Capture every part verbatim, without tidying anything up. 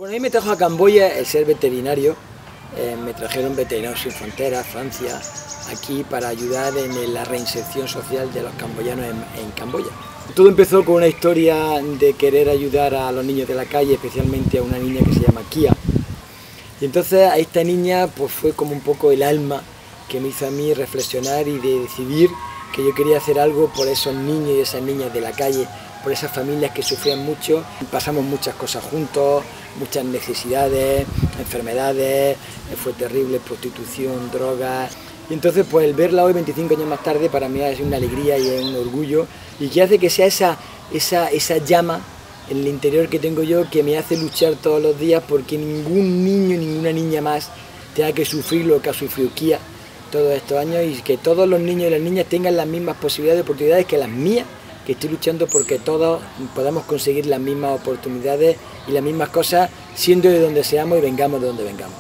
Bueno, a mí me trajo a Camboya el ser veterinario. Eh, me trajeron Veterinarios Sin Fronteras, Francia, aquí para ayudar en la reinserción social de los camboyanos en, en Camboya. Todo empezó con una historia de querer ayudar a los niños de la calle, especialmente a una niña que se llama Kia. Y entonces a esta niña pues fue como un poco el alma que me hizo a mí reflexionar y de decidir que yo quería hacer algo por esos niños y esas niñas de la calle, por esas familias que sufrían mucho. Pasamos muchas cosas juntos, muchas necesidades, enfermedades, fue terrible, prostitución, drogas. Y entonces pues el verla hoy veinticinco años más tarde para mí es una alegría y es un orgullo y que hace que sea esa, esa, esa llama en el interior que tengo yo que me hace luchar todos los días porque ningún niño, ninguna niña más tenga que sufrir lo que ha sufrido Kia todos estos años y que todos los niños y las niñas tengan las mismas posibilidades y oportunidades que las mías, que estoy luchando porque todos podamos conseguir las mismas oportunidades y las mismas cosas siendo de donde seamos y vengamos de donde vengamos.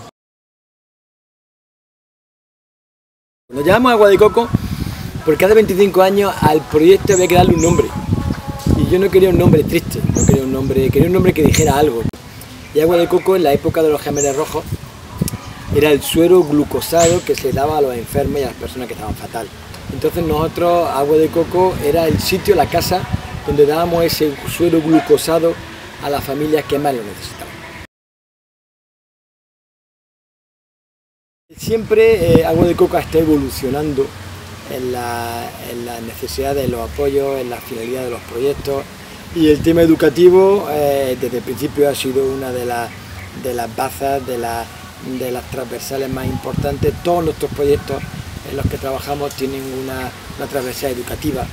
Nos llamamos Agua de Coco porque hace veinticinco años al proyecto había que darle un nombre y yo no quería un nombre triste, no quería un nombre, quería un nombre que dijera algo. Y Agua de Coco en la época de los Gemelos Rojos era el suero glucosado que se daba a los enfermos y a las personas que estaban fatal. Entonces nosotros, Agua de Coco, era el sitio, la casa, donde dábamos ese suero glucosado a las familias que más lo necesitaban. Siempre eh, Agua de Coco está evolucionando en la, en las necesidades, en los apoyos, en la finalidad de los proyectos y el tema educativo eh, desde el principio ha sido una de, la, de las bazas, de, la, de las transversales más importantes. Todos nuestros proyectos en los que trabajamos tienen una, una transversal educativa.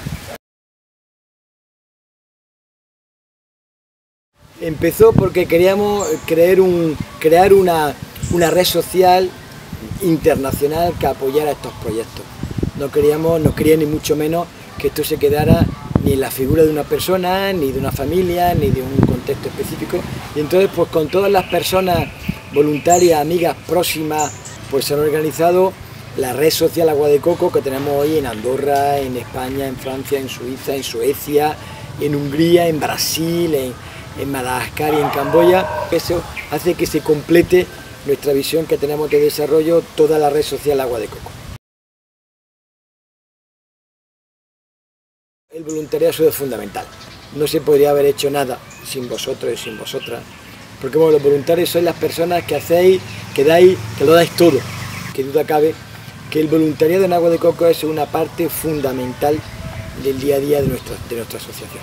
Empezó porque queríamos crear, un, crear una, una red social internacional que apoyara estos proyectos. No queríamos, no quería ni mucho menos que esto se quedara ni en la figura de una persona, ni de una familia, ni de un contexto específico. Y entonces pues con todas las personas voluntarias, amigas, próximas, pues se han organizado la red social Agua de Coco que tenemos hoy en Andorra, en España, en Francia, en Suiza, en Suecia, en Hungría, en Brasil, en, en Madagascar y en Camboya. Eso hace que se complete nuestra visión que tenemos de desarrollo, toda la red social Agua de Coco. El voluntariado es fundamental. No se podría haber hecho nada sin vosotros y sin vosotras, porque bueno, los voluntarios son las personas que hacéis, que dais, que lo dais todo. Que duda cabe que el voluntariado en Agua de Coco es una parte fundamental del día a día de nuestra, de nuestra asociación.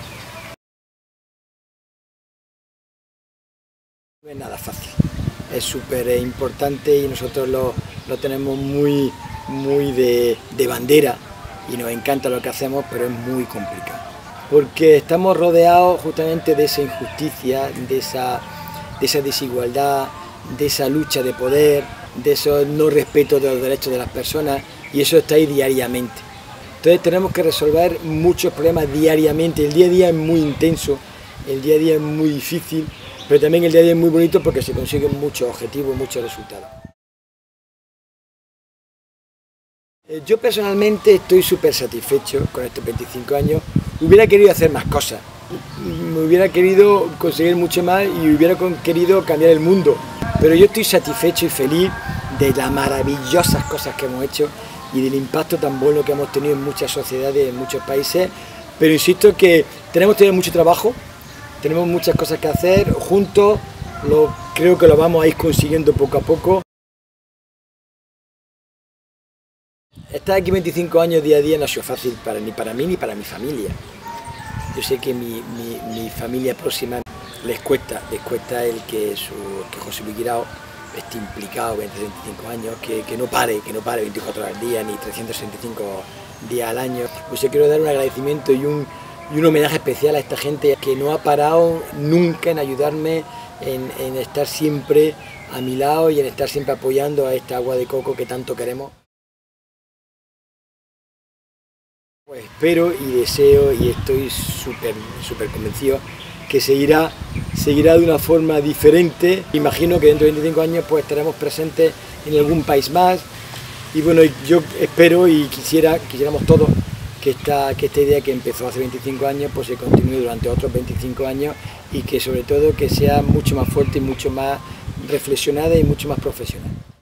No es nada fácil, es súper importante y nosotros lo, lo tenemos muy, muy de, de bandera y nos encanta lo que hacemos, pero es muy complicado. Porque estamos rodeados justamente de esa injusticia, de esa, de esa desigualdad, de esa lucha de poder, de eso no respeto de los derechos de las personas y eso está ahí diariamente. Entonces tenemos que resolver muchos problemas diariamente, el día a día es muy intenso, el día a día es muy difícil, pero también el día a día es muy bonito porque se consiguen muchos objetivos, muchos resultados. Yo personalmente estoy súper satisfecho con estos veinticinco años, hubiera querido hacer más cosas, me hubiera querido conseguir mucho más y hubiera querido cambiar el mundo. Pero yo estoy satisfecho y feliz de las maravillosas cosas que hemos hecho y del impacto tan bueno que hemos tenido en muchas sociedades, en muchos países. Pero insisto que tenemos todavía mucho trabajo, tenemos muchas cosas que hacer, juntos lo, creo que lo vamos a ir consiguiendo poco a poco. Estar aquí veinticinco años día a día no ha sido fácil para, ni para mí ni para mi familia. Yo sé que mi, mi, mi familia próxima les cuesta, les cuesta el que, su, que José Luis Guirao esté implicado veinte, veinticinco años, que, que no pare, que no pare veinticuatro horas al día ni trescientos sesenta y cinco días al año. Pues yo quiero dar un agradecimiento y un, y un homenaje especial a esta gente que no ha parado nunca en ayudarme, en, en estar siempre a mi lado y en estar siempre apoyando a esta Agua de Coco que tanto queremos. Pues espero y deseo y estoy súper súper convencido que seguirá, seguirá de una forma diferente. Imagino que dentro de veinticinco años pues estaremos presentes en algún país más y bueno, yo espero y quisiera, quisiéramos todos que que esta, que esta idea que empezó hace veinticinco años pues se continúe durante otros veinticinco años y que sobre todo que sea mucho más fuerte y mucho más reflexionada y mucho más profesional.